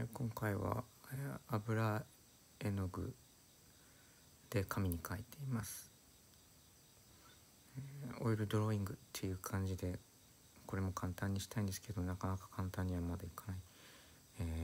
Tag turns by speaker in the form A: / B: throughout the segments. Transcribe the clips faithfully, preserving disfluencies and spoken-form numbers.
A: えー、今回は、えー、油絵の具で紙に描いています、えー、オイルドローイングっていう感じでこれも簡単にしたいんですけど、なかなか簡単にはまだいかない、えー、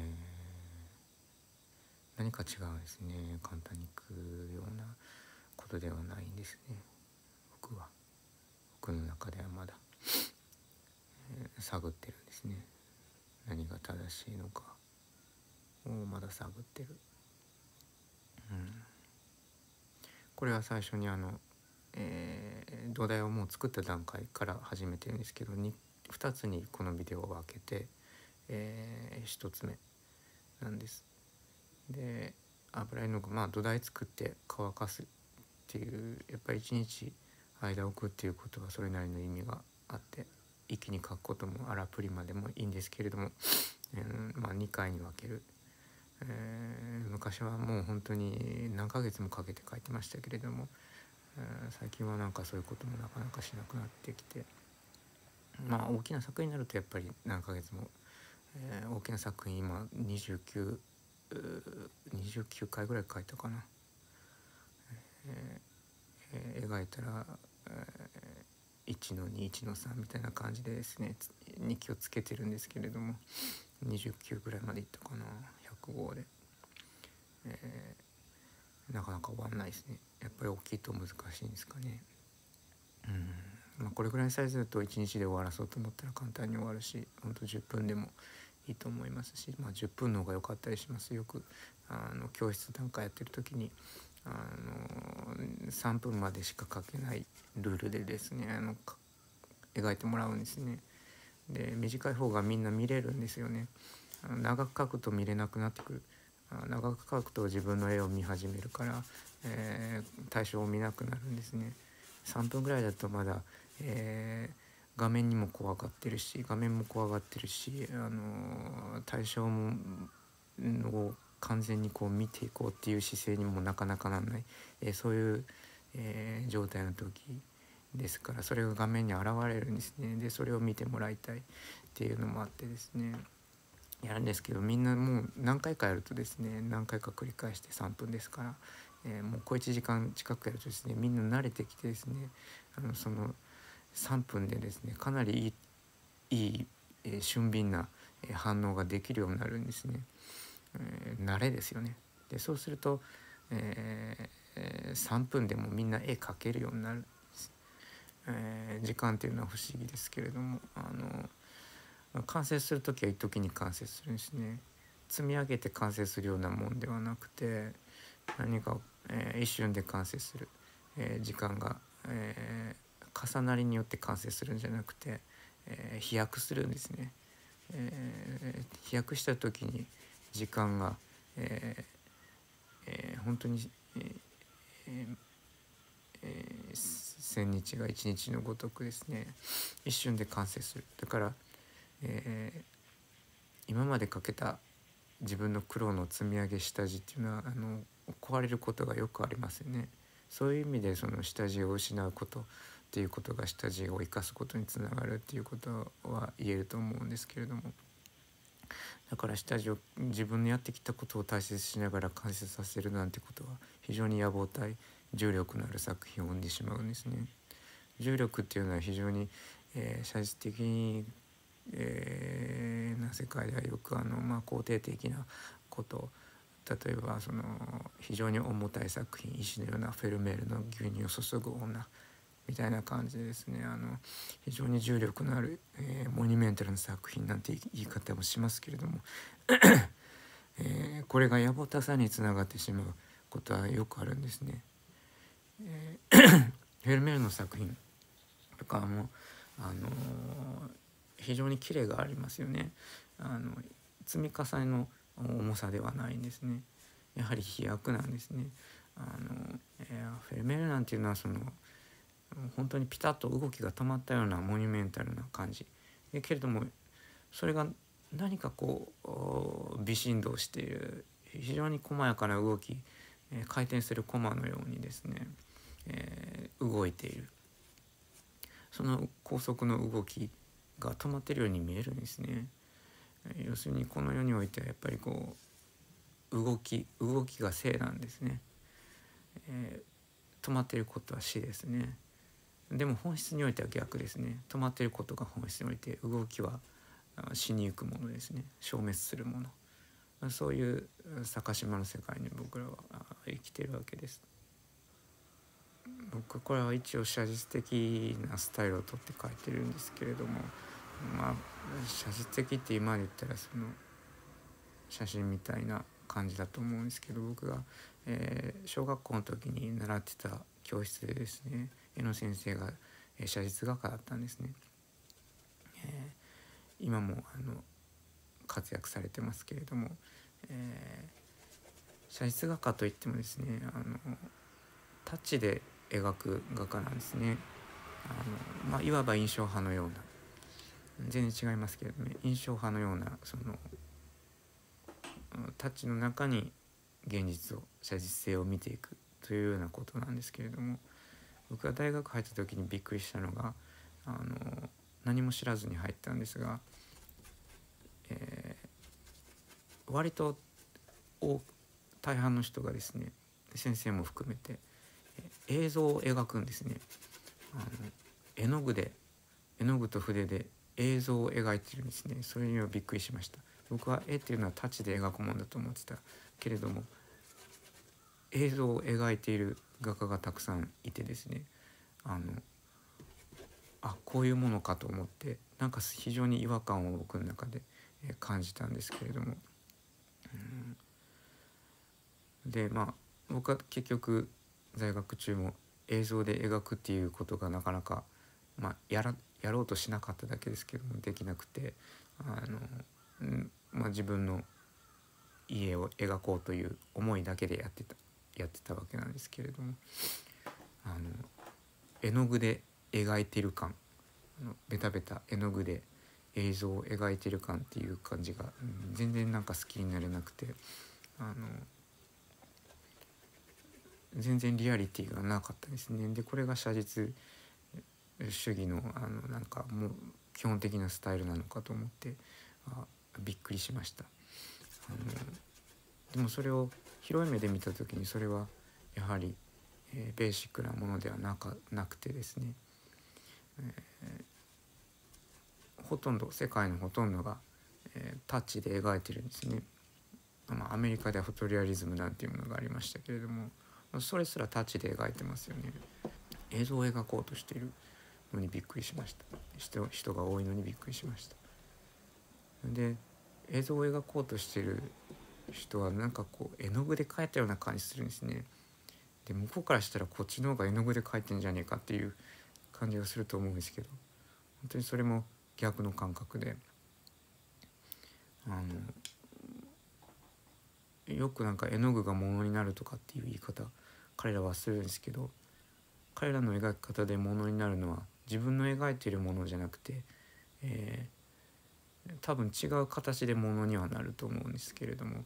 A: 何か違うんですね。簡単にいくようなことではないんですね。僕は僕の中ではまだ、えー、探ってるんですね。何が正しいのかをまだ探ってる、うん、これは最初にあの、えー、土台をもう作った段階から始めてるんですけど、 2, 2つにこのビデオを分けて、えー、ひとつめなんです。で油絵の具、まあ土台作って乾かすっていう、やっぱりいちにち間を置くっていうことはそれなりの意味があって、一気に描くこともアラプリマでもいいんですけれども、えー、まあにかいに分ける、えー、昔はもう本当に何ヶ月もかけて描いてましたけれども、えー、最近はなんかそういうこともなかなかしなくなってきて、まあ大きな作品になるとやっぱり何ヶ月も、えー、大きな作品今にじゅうきゅう、にじゅうきゅうかいぐらい描いたかな、えーえー、描いたら、えー、いちのに、いちのさんみたいな感じでですね、にきをつけてるんですけれども、にじゅうきゅうぐらいまでいったかな、ひゃくごで、えー、なかなか終わんないですね。やっぱり大きいと難しいんですかね。うん、まあ、これぐらいのサイズだといちにちで終わらそうと思ったら簡単に終わるし、ほんとじゅっぷんでもいいと思いますし、まあ、じゅっぷんの方が良かったりします。よくあの教室なんかやってる時にあのさんぷんまでしか描けないルールでですね、あの描いてもらうんですね。で短い方がみんな見れるんですよね。あの長く描くと見れなくなってくる。あ長く描くと自分の絵を見始めるから、えー、対象を見なくなるんですね。さんぷんぐらいだとまだ、えー、画面にも怖がってるし画面も怖がってるし、あのー、対象もを完全にこう見ていこうっていう姿勢にもなかなかなんない、えー、そういう、えー、状態の時ですから、それが画面に現れるんですね。でそれを見てもらいたいっていうのもあってですね、やるんですけど、みんなもう何回かやるとですね、何回か繰り返してさんぷんですから、えー、もう小いちじかん近くやるとですね、みんな慣れてきてですね、あのそのさんぷんでですね、かなりいい、いい、えー、俊敏な反応ができるようになるんですね。えー、慣れですよね。でそうすると、えー、さんぷんでもみんな絵描けるようになるんです。えー、時間っていうのは不思議ですけれども、あの完成する時は一時に完成するんですね。積み上げて完成するようなもんではなくて、何か、えー、一瞬で完成する、えー、時間が、えー、重なりによって完成するんじゃなくて、えー、飛躍するんですね。えー、飛躍した時に時間が、えーえー、本当に、えーえーえー、千日が一日のごとくですね、一瞬で完成する。だから、えー、今までかけた自分の苦労の積み上げ下地っていうのはあの壊れることがよくありますよね。そういう意味でその下地を失うことっていうことが下地を生かすことにつながるっていうことは言えると思うんですけれども、だから下地を自分のやってきたことを大切にしながら完成させるなんてことは非常に野望体、重力のある作品を生んでしまうんですね。重力っていうのは非常に、えー、写実的に、えー、な世界ではよくあの、まあ、肯定的なこと、例えばその非常に重たい作品、石のようなフェルメールの牛乳を注ぐ女みたいな感じでですね、あの非常に重力のある、えー、モニュメンタルな作品なんて言い方もしますけれども、えー、これが野暮たさにつながってしまうことはよくあるんですね。えー、フェルメールの作品とかも、あのー、非常にキレがありますよね。あの積み重ねの重さではないんですね。やはり飛躍なんですね。あの、えー、フェルメールなんていうのはその本当にピタッと動きが止まったようなモニュメンタルな感じでけれども、それが何かこう微振動している非常に細やかな動き、えー、回転するコマのようにですね、えー、動いている。その高速の動きが止まっているように見えるんですね。 要するにこの世においてはやっぱりこう動き動きが生なんですね。えー、止まっていることは死ですね。でも本質においては逆ですね。止まっていることが本質において、動きは死にゆくものですね。消滅するもの。そういう坂島の世界に僕らは生きているわけです。僕これは一応写実的なスタイルをとって書いてるんですけれども、まあ写実的って今言ったらその写真みたいな感じだと思うんですけど、僕が、えー、小学校の時に習ってた教室でですね、絵の先生が、えー、写実画家だったんですね。えー、今もあの活躍されてますけれども、えー、写実画家といってもですね、あのタッチで描く画家なんですね。あの、まあ、いわば印象派のような、全然違いますけれども、ね、印象派のようなそのタッチの中に現実を写実性を見ていくというようなことなんですけれども、僕が大学入った時にびっくりしたのが、あの何も知らずに入ったんですが、えー、割と大半の人がですね、先生も含めて映像を描くんですね。あの絵の具で絵の具と筆で映像を描いてるんですね。それにはびっくりしました。僕は絵っていうのはタッチで描くものだと思ってたけれども、映像を描いている画家がたくさんいてですね、あのあこういうものかと思って、なんか非常に違和感を僕の中で感じたんですけれども、うん、でまあ僕は結局在学中も映像で描くっていうことがなかなか、まあ、やらやろうとしなかっただけですけどもできなくて、あの、うんまあ、自分の家を描こうという思いだけでやってたやってたわけなんですけれども、あの絵の具で描いてる感、あのベタベタ絵の具で映像を描いてる感っていう感じが、うん、全然なんか好きになれなくて、あの全然リアリティがなかったですね。でこれが写実主義のあのなんかもう基本的なスタイルなのかと思ってあびっくりしました。あのでもそれを広い目で見た時にそれはやはり、えー、ベーシックなものではなかなくてですね、えー、ほとんど世界のほとんどが、えー、タッチで描いてるんですね。まあ、アメリカではフォトリアリズムなんていうものがありましたけれども、それすらタッチで描いてますよね。映像を描こうとしているのにびっくりしました。人、人が多いのにびっくりしました。で映像を描こうとしている人はなんかこう絵の具で描いたような感じするんですね。で向こうからしたらこっちの方が絵の具で描いてんじゃねえかっていう感じがすると思うんですけど、本当にそれも逆の感覚で、あのよくなんか絵の具が物になるとかっていう言い方彼らはするんですけど、彼らの描き方で物になるのは自分の描いているものじゃなくて、えー、多分違う形で物にはなると思うんですけれども、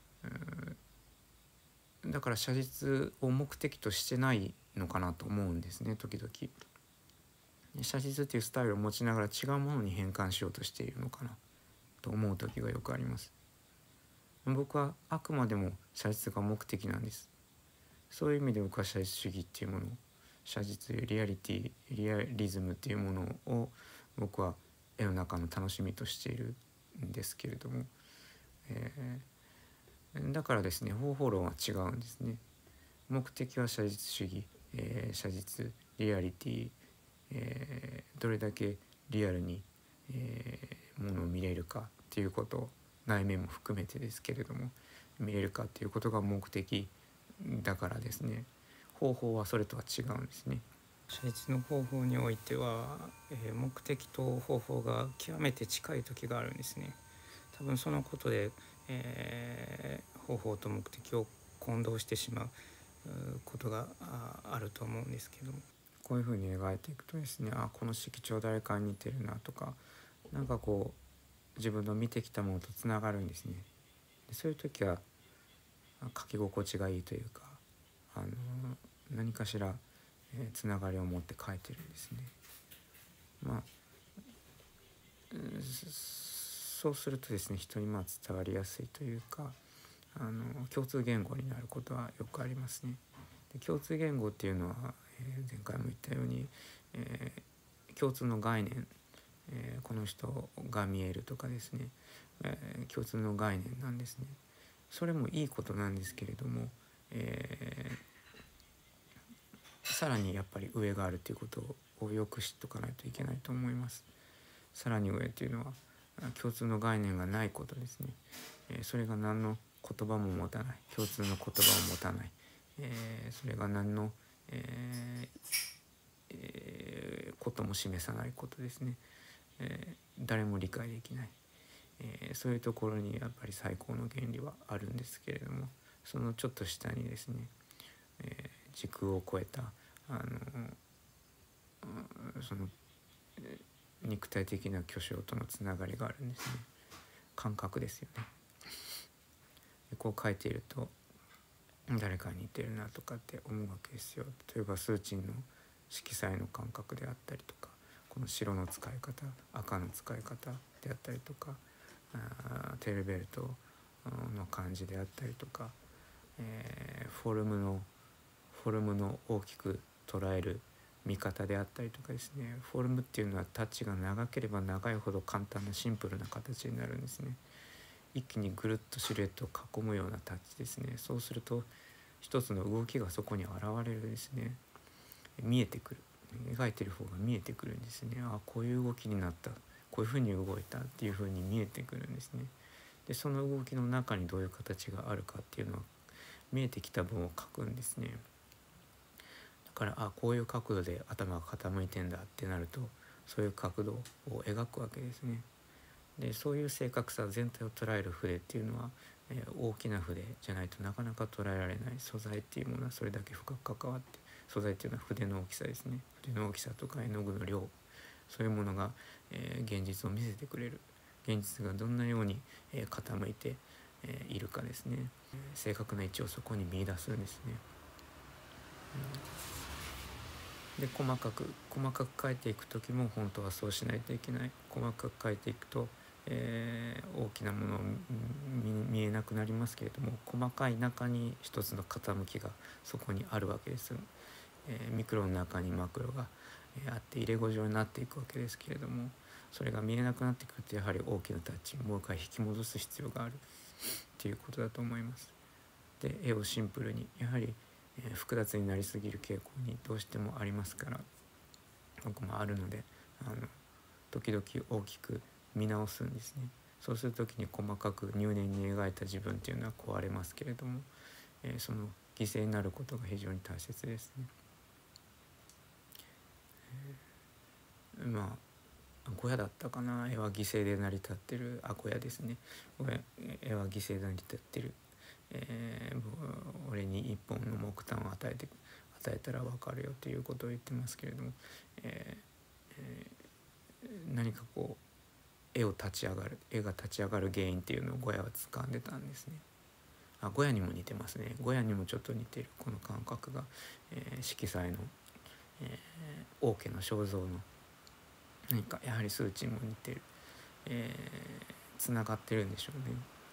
A: だから写実を目的としてないのかなと思うんですね。時々写実っていうスタイルを持ちながら違うものに変換しようとしているのかなと思う時がよくあります。僕はあくまでも写実が目的なんです。そういう意味で僕は写実主義っていうものを、写実リアリティリアリズムっていうものを僕は絵の中の楽しみとしているんですけれども、えー、だからですね方法論は違うんですね。目的は写実主義、えー、写実リアリティ、えー、どれだけリアルに、えー、ものを見れるかっていうこと、内面も含めてですけれども見れるかっていうことが目的だからですね、方法はそれとは違うんですね。写実の方法においては、えー、目的と方法が極めて近い時があるんですね。多分そのことで、えー、方法と目的を混同してしまうことがあると思うんですけども、こういうふうに描いていくとですね、あこの色調誰かに似てるなとか、なんかこう自分の見てきたものとつながるんですね。でそういう時は書き心地がいいというか、あの何かしら、えー、つながりを持って書いてるんですね。まあそそうするとですね、人にまあ伝わりやすいというか、あの共通言語になることはよくありますね。で共通言語っていうのは、えー、前回も言ったように、えー、共通の概念、えー、この人が見えるとかですね、えー、共通の概念なんですね。それもいいことなんですけれども、えー、さらにやっぱり上があるということをよく知っとかないといけないと思います。さらに上というのは共通の概念がないことですね。えー、それが何の言葉も持たない、共通の言葉を持たない、えー、それが何の、えーえー、ことも示さないことですね。えー、誰も理解できない、えー、そういうところにやっぱり最高の原理はあるんですけれども、そのちょっと下にですね、えー、時空を超えたあのその、えー、肉体的な巨匠とのつながりがあるんですね。感覚ですよね。こう書いていると誰かに似てるなとかって思うわけですよ。例えばスーチンの色彩の感覚であったりとか、この白の使い方、赤の使い方であったりとか、あテールベルトの感じであったりとか、えー、フォルムのフォルムの大きく捉える見方であったりとかですね。フォルムっていうのはタッチが長ければ長いほど簡単なシンプルな形になるんですね。一気にぐるっとシルエットを囲むようなタッチですね。そうすると一つの動きがそこに現れるですね、見えてくる、描いてる方が見えてくるんですね。あ、こういう動きになった、こういうふうに動いたっていうふうに見えてくるんですね。でその動きの中にどういう形があるかっていうのは見えてきた分を書くんですね。だから、あ、こういう角度で頭が傾いてんだってなると、そういう角度を描くわけですね。でそういう正確さ全体を捉える筆っていうのは、えー、大きな筆じゃないとなかなか捉えられない。素材っていうものはそれだけ深く関わって、素材っていうのは筆の大きさですね。筆の大きさとか絵の具の量、そういうものが、えー、現実を見せてくれる。現実がどんなように、えー、傾いて、えー、いるかですね。正確な位置をそこに見出すんですね。うん、で細かく細かく描いていく時も本当はそうしないといけない。細かく描いていくとえー、大きなものを 見, 見えなくなりますけれども、細かい中に一つの傾きがそこにあるわけです、えー、ミクロの中にマクロが、えー、あって入れ子状になっていくわけですけれども、それが見えなくなってくるとやはり大きなタッチもう一回引き戻す必要があるということだと思います。で絵をシンプルに、やはり、えー、複雑になりすぎる傾向にどうしてもありますから、僕もあるので、あの時々大きく見直すんですね。そうするときに細かく入念に描いた自分っていうのは壊れますけれども、えー、その犠牲になることが非常に大切ですね。えー、まあ小屋だったかな、絵は犠牲で成り立ってる、あ小屋ですね、絵は犠牲で成り立ってる、えー、俺に一本の木炭を与えて与えたら分かるよということを言ってますけれども、えーえー、何かこう絵を立ち上がる絵が立ち上がる原因っていうのをゴヤは掴んでたんですね。あ、ゴヤにも似てますね。ゴヤにもちょっと似てるこの感覚が、えー、色彩の、えー、王家の肖像の何かやはり数値も似てる、えー、つながってるんでしょうね。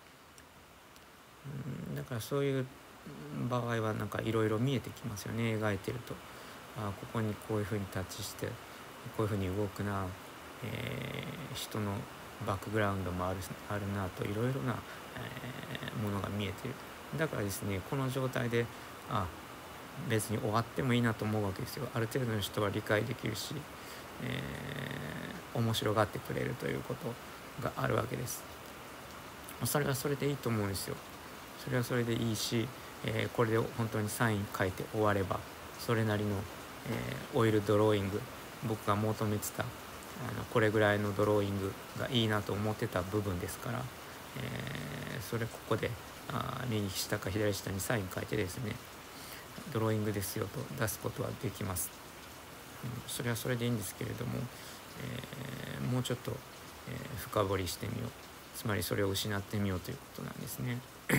A: うん、だからそういう場合はなんかいろいろ見えてきますよね、描いてると。あ、ここにこういうふうにタッチしてこういうふうに動くな、えー、人のバックグラウンドもあるあるなと、いろいろな、えー、ものが見えている。だからですね、この状態であ別に終わってもいいなと思うわけですよ。ある程度の人は理解できるし、えー、面白がってくれるということがあるわけです。それはそれでいいと思うんですよ。それはそれでいいし、えー、これで本当にサイン書いて終わればそれなりの、えー、オイルドローイング、僕が求めてたあのこれぐらいのドローイングがいいなと思ってた部分ですから、えー、それここであ右下か左下にサイン書いてですね、ドローイングですよと出すことはできます。うん、それはそれでいいんですけれども、えー、もうちょっと、えー、深掘りしてみよう、つまりそれを失ってみようということなんですね。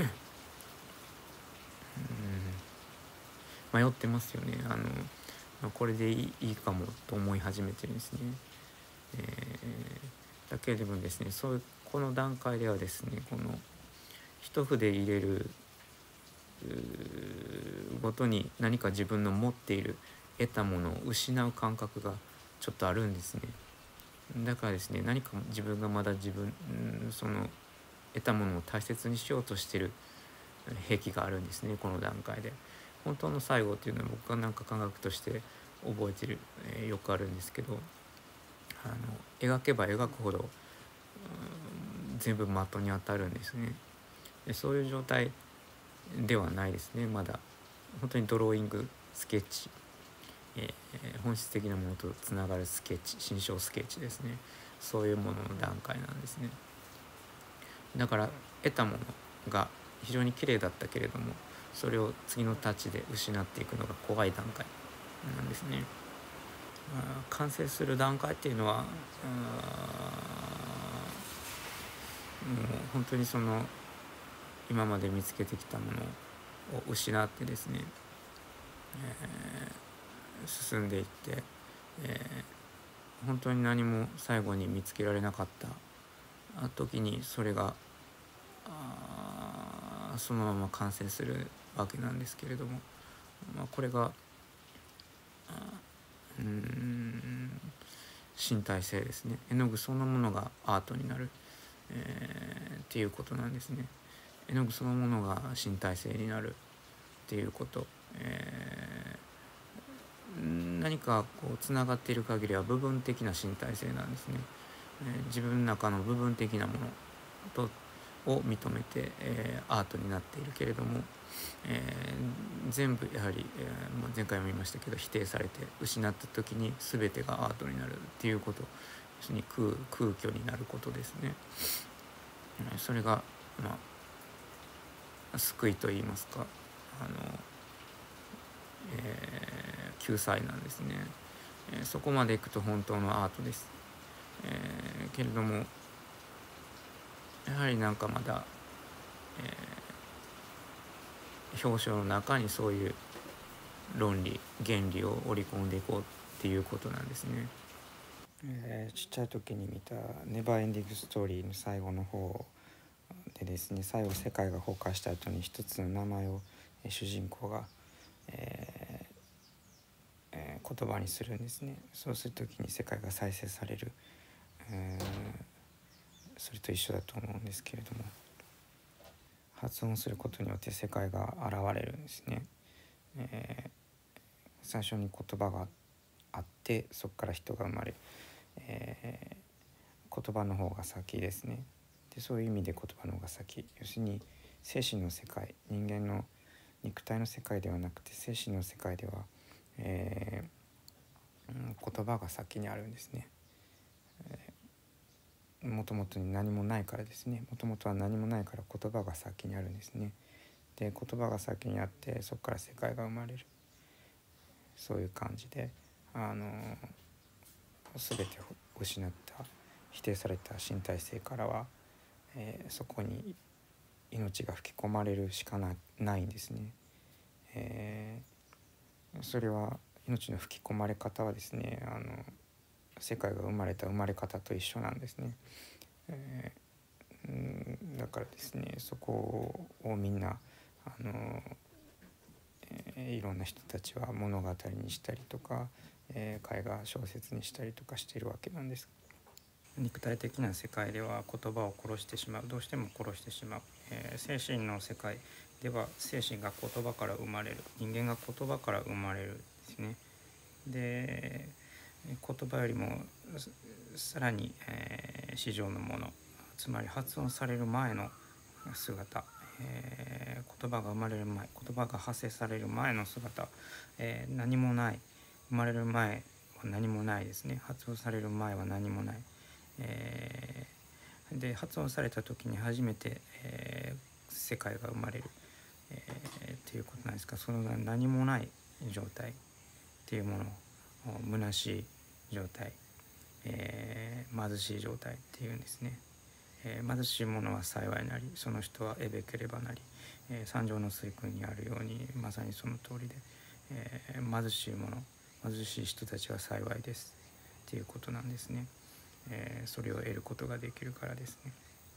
A: うん、迷ってますよね。あのこれでい い, いいかもと思い始めてるんですね。えー、だけでもですね、そういうこの段階ではですね、この一筆入れるごとに何か自分の持っている得たものを失う感覚がちょっとあるんですね。だからですね、何か自分がまだ自分その得たものを大切にしようとしている癖があるんですね、この段階で。本当の最後っていうのは僕はなんか感覚として覚えてる、えー、よくあるんですけど、あの描けば描くほど全部的に当たるんですね。でそういう状態ではないですね、まだ。本当にドローイング、スケッチ、えー、本質的なものとつながるスケッチ、心象スケッチですね。そういうものの段階なんですね。だから得たものが非常に綺麗だったけれども、それを次のタッチで失っていくのが怖い段階なんですね。完成する段階っていうのは、もう本当にその今まで見つけてきたものを失ってですね、えー、進んでいって、えー、本当に何も最後に見つけられなかった時にそれがそのまま完成するわけなんですけれども、まあ、これがうーん身体性ですね。絵の具そのものがアートになる、えー、っていうことなんですね。絵の具そのものが身体性になるっていうこと、えー、何かこうつながっている限りは部分的な身体性なんですね。えー、自分の中の部分的なものとを認めて、えー、アートになっているけれども、えー、全部やはり、えー、前回も言いましたけど否定されて失った時に全てがアートになるっていうこと、要するに 空, 空虚になることですね。それが、まあ、救いといいますか、あの、えー、救済なんですね。えー、そこまでいくと本当のアートです。えー、けれどもやはりなんかまだ、えー、表彰の中にそういう論理原理を織り込んでいこうっていうことなんですね。えー、ちっちゃい時に見たネバーエンディングストーリーの最後の方でですね、最後世界が崩壊した後に一つの名前を、えー、主人公が、えーえー、言葉にするんですね。そうする時に世界が再生される、えー、それと一緒だと思うんですけれども、発音することによって世界が現れるんですね。えー、最初に言葉があってそこから人が生まれ、えー、言葉の方が先ですね。でそういう意味で言葉の方が先、要するに精神の世界、人間の肉体の世界ではなくて精神の世界では、えーうん、言葉が先にあるんですね。もともとに何もないからですね。もともとは何もないから言葉が先にあるんですね。で言葉が先にあってそこから世界が生まれる、そういう感じで、あの全てを失った否定された身体性からは、えー、そこに命が吹き込まれるしか な, ないんですね。えー、それは命の吹き込まれ方はですね、あの世界が生まれた生まれ方と一緒なんですね。えー、うんだからですね、そこをみんなあの、えー、いろんな人たちは物語にしたりとか、えー、絵画小説にしたりとかしているわけなんです。肉体的な世界では言葉を殺してしまう、どうしても殺してしまう、えー、精神の世界では精神が言葉から生まれる、人間が言葉から生まれるですね。で言葉よりもさらに、えー、市場のもの、つまり発音される前の姿、えー、言葉が生まれる前、言葉が発生される前の姿、えー、何もない、生まれる前は何もないですね。発音される前は何もない、えー、で発音された時に初めて、えー、世界が生まれる、えー、っていうことなんですが、その何もない状態っていうものを虚しい状態、えー、貧しい状態っていうんですね。えー、貧しい者は幸いなり、その人はえべければなり、えー、三条の水訓にあるようにまさにその通りで、えー、貧しい者、貧しい人たちは幸いですっていうことなんですね。えー、それを得ることができるからですね。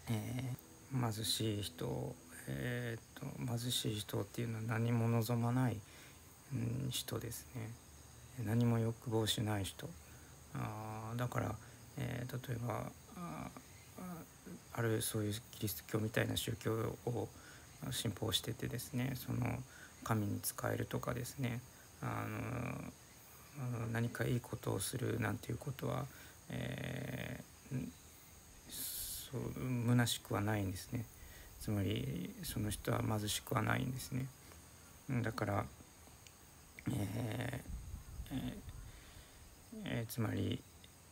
A: えー、貧しい人、えー、と貧しい人っていうのは何も望まない、うん、人ですね。何も欲望しない人。あだから、えー、例えばああるそういうキリスト教みたいな宗教を信奉しててですね、その神に仕えるとかですね、あの何かいいことをするなんていうことは、えー、そう虚しくはないんですね。つまりその人は貧しくはないんですね。だから、えーえーえー、つまり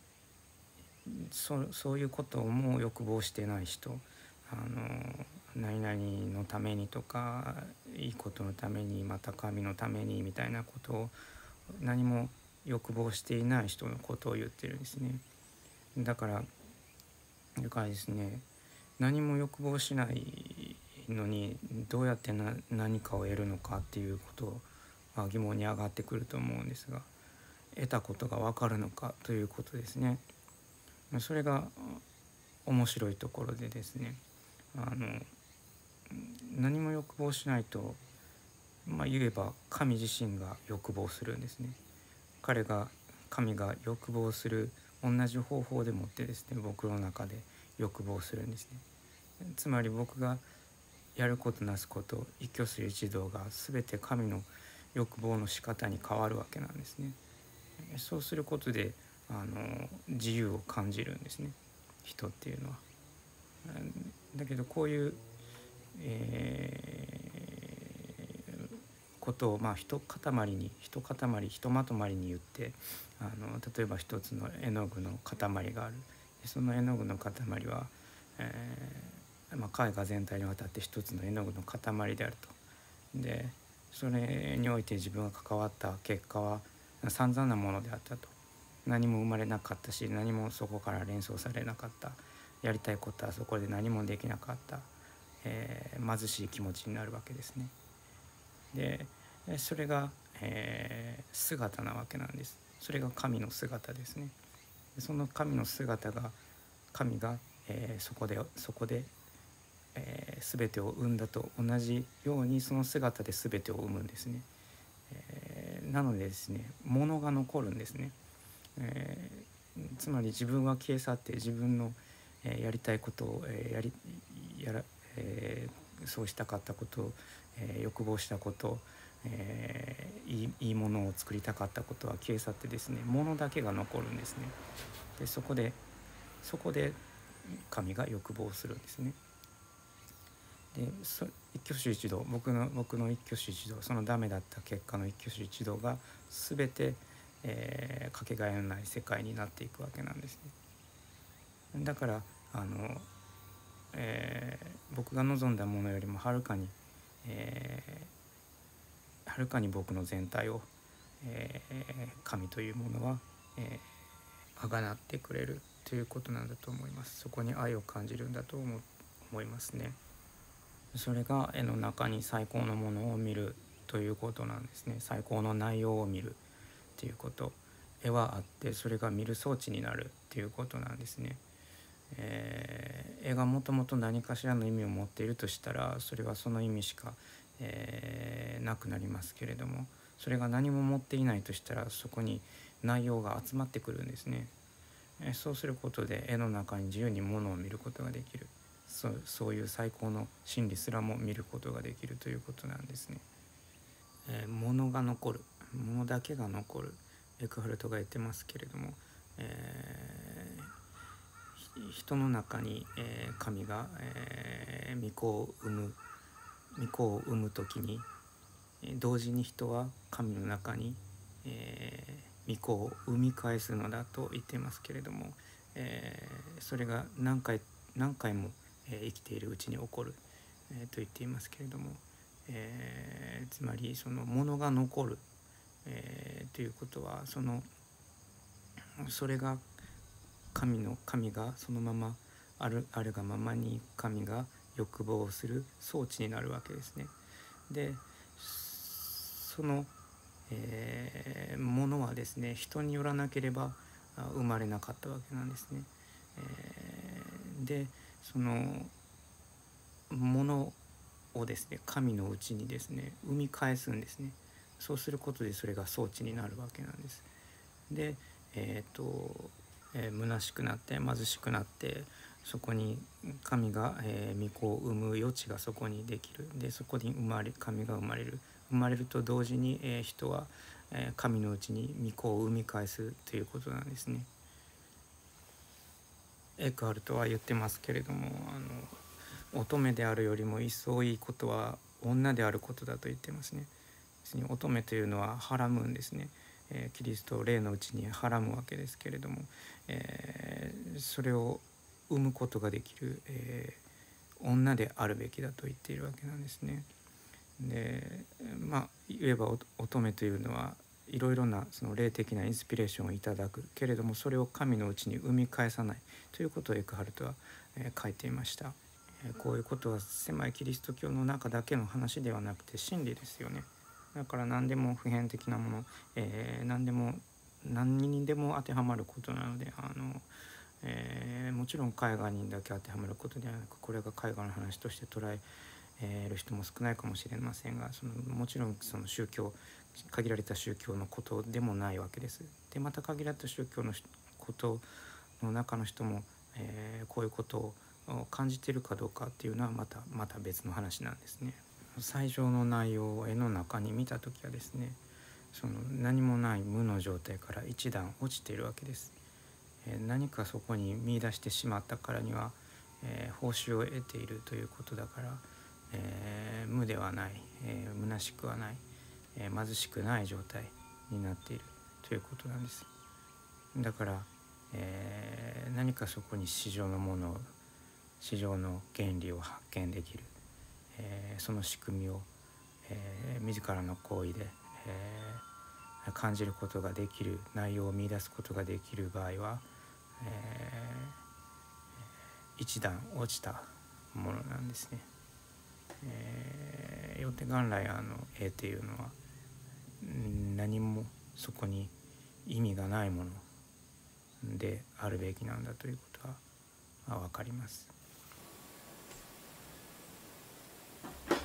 A: そ, そういうことをもう欲望してない人、あの何々のためにとかいいことのためにまた神のためにみたいなことを何も欲望していない人のことを言ってるんですね。だからだからですね、何も欲望しないのにどうやってな何かを得るのかっていうことは疑問に上がってくると思うんですが、得たことが分かるのかということですね。それが面白いところでですね、あの何も欲望しないと、まあ、言えば神自身が欲望するんですね。彼が神が欲望する同じ方法でもってですね、僕の中で欲望するんですね。つまり僕がやることなすこと一挙手一動が全て神の欲望の仕方に変わるわけなんですね。そうすることであの自由を感じるんですね、人っていうのは。だけどこういう、えー、ことをまあ一塊に一塊ひとまとまりに言って、あの例えば一つの絵の具の塊がある。その絵の具の塊は、えーまあ、絵画全体にわたって一つの絵の具の塊であると。でそれにおいて自分が関わった結果は散々なものであったと。何も生まれなかったし、何もそこから連想されなかった。やりたいことはそこで何もできなかった、えー、貧しい気持ちになるわけですね。でそれが、えー、姿なわけなんです。それが神の姿ですね。その神の姿が神が、えー、そこでそこで、えー、全てを生んだと同じようにその姿で全てを生むんですね。えー、なのでですね、物が残るんですね。えー、つまり自分は消え去って自分の、えー、やりたいことを、えー、やりやら、えー、そうしたかったことを、えー、欲望したこと、えー、いい、いいものを作りたかったことは消え去ってですね、物だけが残るんですね。でそこでそこで神が欲望するんですね。でそ一挙手一動、僕の僕の一挙手一動、そのダメだった結果の一挙手一動が全て、えー、かけがえのない世界になっていくわけなんですね。だからあの、えー、僕が望んだものよりもはるかに、えー、はるかに僕の全体を、えー、神というものは、えー、あがなってくれるということなんだと思います。そこに愛を感じるんだと思、思いますね。それが絵の中に最高のものを見るということなんですね。最高の内容を見るということ。絵はあってそれが見る装置になるということなんですね。えー、絵がもともと何かしらの意味を持っているとしたらそれはその意味しか、えー、なくなりますけれども、それが何も持っていないとしたらそこに内容が集まってくるんですね。えー、そうすることで絵の中に自由にものを見ることができる。そ, そういう最高の真理すらも見ることができるということなんですね。えー、物が残る、物だけが残る、エクハルトが言ってますけれども、えー、人の中に、えー、神が、えー、御子を生む御子を生む時に同時に人は神の中に、えー、御子を生み返すのだと言っていますけれども、えー、それが何回何回もえー、生きているうちに起こる、えー、と言っていますけれども、えー、つまりそのものが残る、えー、ということはそのそれが神の神がそのままあるあるがままに神が欲望する装置になるわけですね。でその、えー、ものはですね、人によらなければ生まれなかったわけなんですね。えー、でそのものをですね神のうちにですね生み返すんですね。そうすることでそれが装置になるわけなんです。で、えーとえー、虚しくなって貧しくなってそこに神が、えー、御子を産む余地がそこにできる。でそこに生まれ神が生まれる生まれると同時に、えー、人は、えー、神のうちに御子を生み返すということなんですね。エクハルトは言ってますけれども、あの乙女であるよりも一層いいことは女であることだと言ってますね。別に乙女というのははらむんですね。えー、キリストを霊のうちにはらむわけですけれども、えー、それを生むことができる、えー、女であるべきだと言っているわけなんですね。でまあ言えば乙女というのはいろいろなその霊的なインスピレーションをいただくけれども、それを神のうちに生み返さないということをエクハルトは、えー、書いていました。えー、こういうことは狭いキリスト教の中だけの話ではなくて真理ですよね。だから何でも普遍的なもの、えー、何でも何にでも当てはまることなので、あの、えー、もちろん絵画にだけ当てはまることではなく、これが絵画の話として捉える人も少ないかもしれませんが、そのもちろんその宗教限られた宗教のことでもないわけです。でまた限られた宗教のことの中の人も、えー、こういうことを感じているかどうかっていうのはまたまた別の話なんですね。最上の内容を絵の中に見た時はですね、その何もない無の状態から一段落ちているわけです。えー、何かそこに見出してしまったからには、えー、報酬を得ているということだから、えー、無ではない、えー、虚しくはない、えー、貧しくない状態になっているということなんです。だから、えー、何かそこに市場のものを市場の原理を発見できる、えー、その仕組みを、えー、自らの行為で、えー、感じることができる内容を見出すことができる場合は、えー、一段落ちたものなんですね。えー、よって元来あの絵っていうのは何もそこに意味がないものであるべきなんだということは分かります。